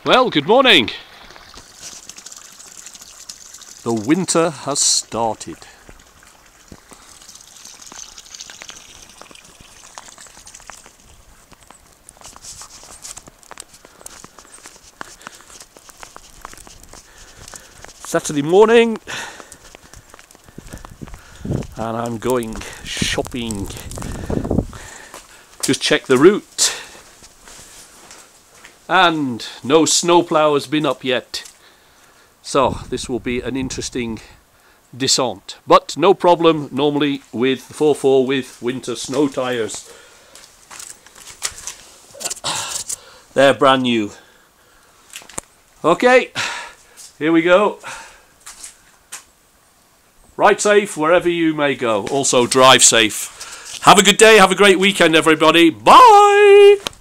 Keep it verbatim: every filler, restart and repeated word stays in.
Well, good morning. The winter has started. Saturday morning, and I'm going shopping. Just check the route. And no snowplow has been up yet, so this will be an interesting descent, but no problem normally with four four with winter snow tyres. They're brand new. Okay, here we go. Ride safe wherever you may go. Also drive safe. Have a good day, have a great weekend everybody. Bye!